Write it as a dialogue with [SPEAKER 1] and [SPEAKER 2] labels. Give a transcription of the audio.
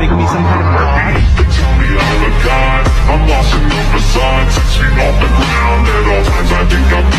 [SPEAKER 1] like be some kind of god?
[SPEAKER 2] They tell me I'm a god, I'm lost in the facade, 6 feet off the ground. At all times I think I'm